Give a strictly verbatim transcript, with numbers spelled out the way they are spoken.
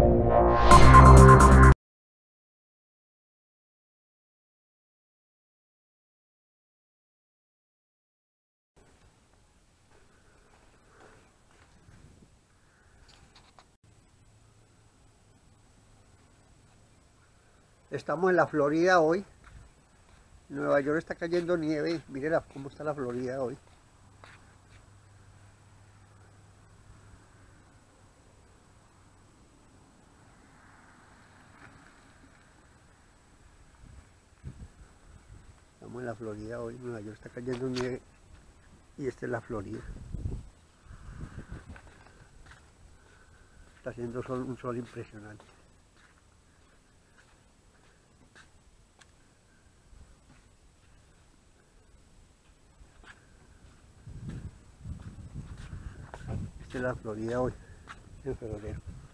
Estamos en la Florida hoy. En Nueva York está cayendo nieve. Miren la, cómo está la Florida hoy. Estamos en la Florida hoy. Nueva York está cayendo nieve. Y esta es la Florida. Está haciendo sol, un sol impresionante. Esta es la Florida hoy, en febrero.